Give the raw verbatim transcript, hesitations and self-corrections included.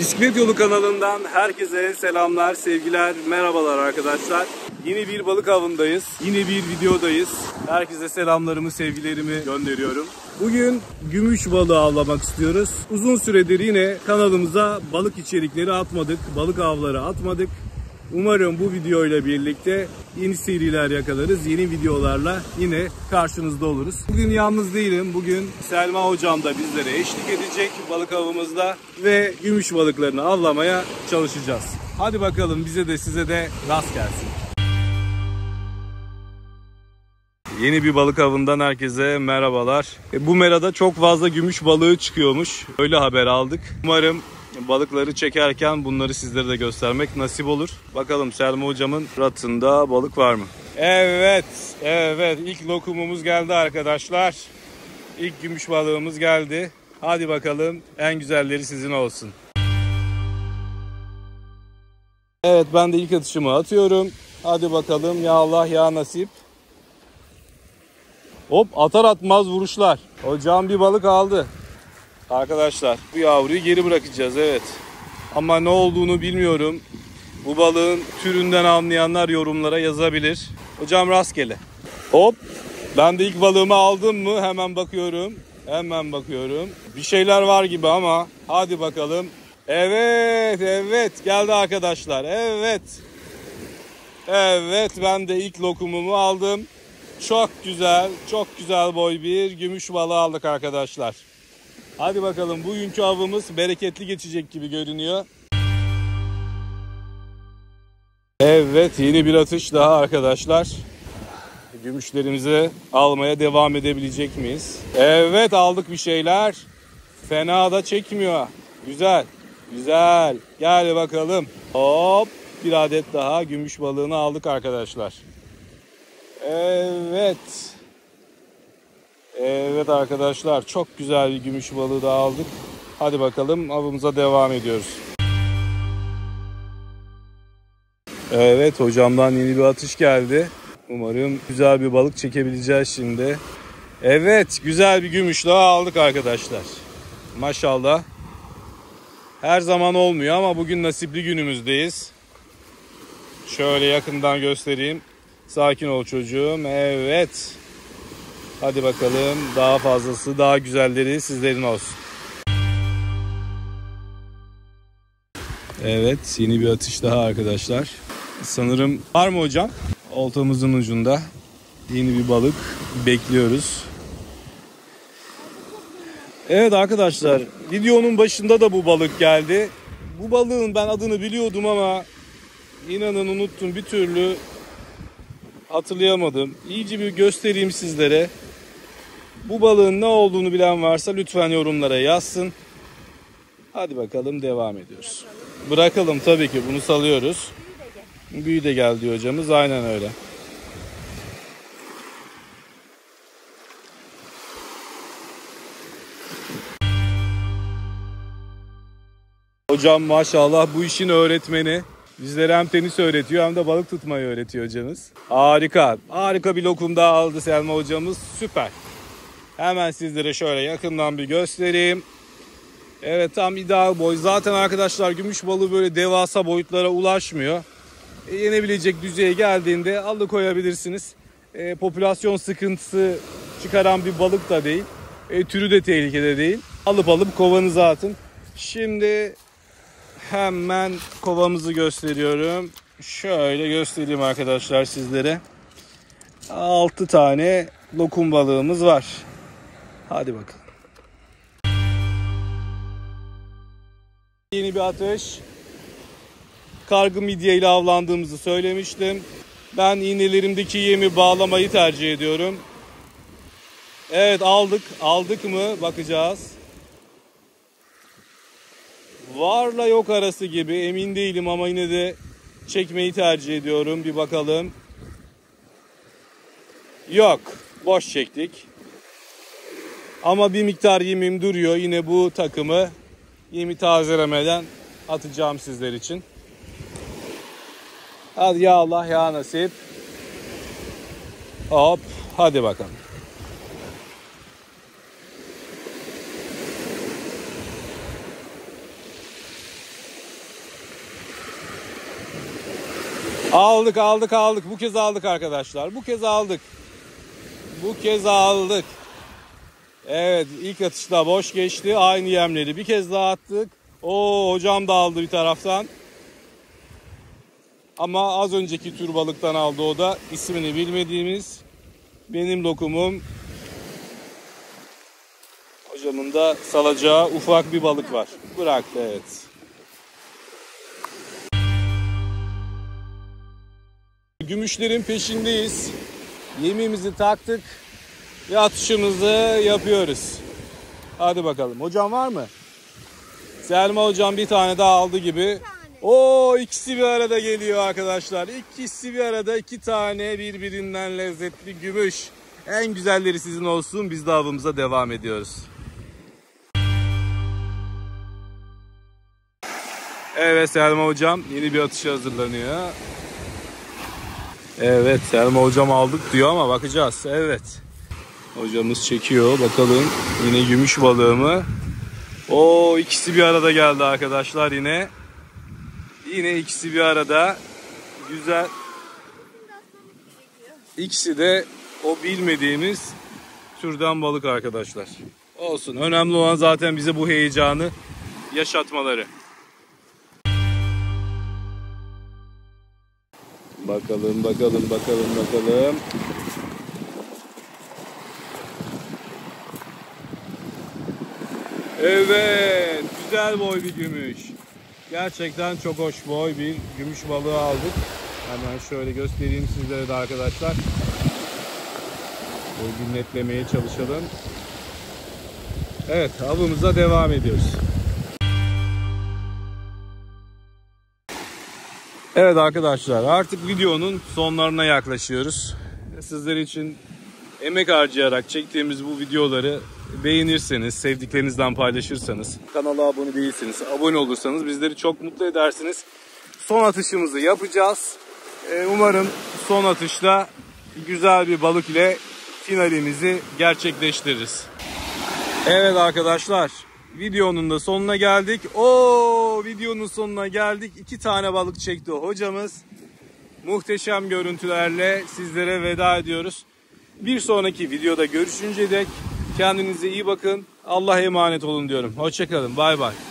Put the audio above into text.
Bisiklet Yolu kanalından herkese selamlar, sevgiler, merhabalar arkadaşlar. Yeni bir balık avındayız. Yine bir videodayız. Herkese selamlarımı, sevgilerimi gönderiyorum. Bugün gümüş balığı avlamak istiyoruz. Uzun süredir yine kanalımıza balık içerikleri atmadık, balık avları atmadık. Umarım bu videoyla birlikte yeni seriler yakalarız. Yeni videolarla yine karşınızda oluruz. Bugün yalnız değilim. Bugün Selma hocam da bizlere eşlik edecek balık avımızda ve gümüş balıklarını avlamaya çalışacağız. Hadi bakalım, bize de size de rast gelsin. Yeni bir balık avından herkese merhabalar. E, bu merada çok fazla gümüş balığı çıkıyormuş. Öyle haber aldık. Umarım balıkları çekerken bunları sizlere de göstermek nasip olur. Bakalım Selma hocamın ratında balık var mı? Evet, evet. İlk lokumumuz geldi arkadaşlar. İlk gümüş balığımız geldi. Hadi bakalım, en güzelleri sizin olsun. Evet, ben de ilk atışımı atıyorum. Hadi bakalım, ya Allah ya nasip. Hop, atar atmaz vuruşlar. Hocam bir balık aldı. Arkadaşlar bu yavruyu geri bırakacağız, evet. Ama ne olduğunu bilmiyorum. Bu balığın türünden anlayanlar yorumlara yazabilir. Hocam rastgele. Hop, ben de ilk balığımı aldım mı hemen bakıyorum. Hemen bakıyorum. Bir şeyler var gibi ama hadi bakalım. Evet, evet geldi arkadaşlar. Evet. Evet, ben de ilk lokumumu aldım. Çok güzel, çok güzel boy bir gümüş balığı aldık arkadaşlar. Hadi bakalım, bugünkü avımız bereketli geçecek gibi görünüyor. Evet, yeni bir atış daha arkadaşlar. Gümüşlerimizi almaya devam edebilecek miyiz? Evet, aldık bir şeyler. Fena da çekmiyor. Güzel, güzel. Gel bakalım. Hop, bir adet daha gümüş balığını aldık arkadaşlar. Evet. Evet arkadaşlar, çok güzel bir gümüş balığı da aldık. Hadi bakalım, avımıza devam ediyoruz. Evet, hocamdan yeni bir atış geldi. Umarım güzel bir balık çekebileceğiz şimdi. Evet, güzel bir gümüş daha aldık arkadaşlar. Maşallah. Her zaman olmuyor ama bugün nasipli günümüzdeyiz. Şöyle yakından göstereyim. Sakin ol çocuğum. Evet. Hadi bakalım, daha fazlası, daha güzelleri sizlerin olsun. Evet, yeni bir atış daha arkadaşlar. Sanırım var mı hocam? Oltamızın ucunda yeni bir balık bekliyoruz. Evet arkadaşlar, videonun başında da bu balık geldi. Bu balığın ben adını biliyordum ama inanın unuttum, bir türlü hatırlayamadım. İyice bir göstereyim sizlere. Bu balığın ne olduğunu bilen varsa lütfen yorumlara yazsın. Hadi bakalım, devam ediyoruz. Bırakalım tabii ki, bunu salıyoruz. Büyü de geldi hocamız, aynen öyle. Hocam maşallah bu işin öğretmeni. Bizlere hem tenis öğretiyor hem de balık tutmayı öğretiyor hocamız. Harika. Harika bir lokum daha aldı Selma hocamız. Süper. Hemen sizlere şöyle yakından bir göstereyim. Evet, tam ideal boy. Zaten arkadaşlar gümüş balığı böyle devasa boyutlara ulaşmıyor. E, yenebilecek düzeye geldiğinde alıkoyabilirsiniz. E, popülasyon sıkıntısı çıkaran bir balık da değil. E, türü de tehlikede değil. Alıp alıp kovanıza atın. Şimdi hemen kovamızı gösteriyorum. Şöyle göstereyim arkadaşlar sizlere. altı tane lokum balığımız var. Hadi bakalım. Yeni bir atış. Kargı midye ile avlandığımızı söylemiştim. Ben iğnelerimdeki yemi bağlamayı tercih ediyorum. Evet, aldık. Aldık mı? Bakacağız. Varla yok arası gibi, emin değilim ama yine de çekmeyi tercih ediyorum. Bir bakalım. Yok. Boş çektik. Ama bir miktar yemim duruyor. Yine bu takımı yemi tazelemeden atacağım sizler için. Hadi ya Allah ya nasip. Hop, hadi bakalım. Aldık aldık aldık. Bu kez aldık arkadaşlar. Bu kez aldık. Bu kez aldık. Evet, ilk atışta boş geçti. Aynı yemleri bir kez daha attık. Oo, hocam da aldı bir taraftan. Ama az önceki tür balıktan aldı o da. İsmini bilmediğimiz. Benim lokumum. Hocamın da salacağı ufak bir balık var. Bıraktı, evet. Gümüşlerin peşindeyiz. Yemimizi taktık ve atışımızı yapıyoruz. Hadi bakalım. Hocam var mı? Selma hocam bir tane daha aldı gibi. Oo, ikisi bir arada geliyor arkadaşlar. İkisi bir arada, iki tane birbirinden lezzetli gümüş. En güzelleri sizin olsun. Biz de avımıza devam ediyoruz. Evet, Selma hocam yeni bir atışa hazırlanıyor. Evet, Selma hocam aldık diyor ama bakacağız. Evet. Hocamız çekiyor. Bakalım yine gümüş balığı mı? Oo, ikisi bir arada geldi arkadaşlar yine. Yine ikisi bir arada. Güzel. İkisi de o bilmediğimiz türden balık arkadaşlar. Olsun. Önemli olan zaten bize bu heyecanı yaşatmaları. Bakalım, bakalım, bakalım, bakalım. Evet, güzel boy bir gümüş. Gerçekten çok hoş boy bir gümüş balığı aldık. Hemen şöyle göstereyim sizlere de arkadaşlar. Böyle netlemeye çalışalım. Evet, avımıza devam ediyoruz. Evet arkadaşlar, artık videonun sonlarına yaklaşıyoruz. Sizler için emek harcayarak çektiğimiz bu videoları beğenirseniz, sevdiklerinizden paylaşırsanız, kanala abone değilseniz, abone olursanız bizleri çok mutlu edersiniz. Son atışımızı yapacağız. Umarım son atışta güzel bir balık ile finalimizi gerçekleştiririz. Evet arkadaşlar, videonun da sonuna geldik. Oo, videonun sonuna geldik. İki tane balık çekti hocamız. Muhteşem görüntülerle sizlere veda ediyoruz. Bir sonraki videoda görüşünceye dek kendinize iyi bakın. Allah'a emanet olun diyorum. Hoşça kalın. Bay bay.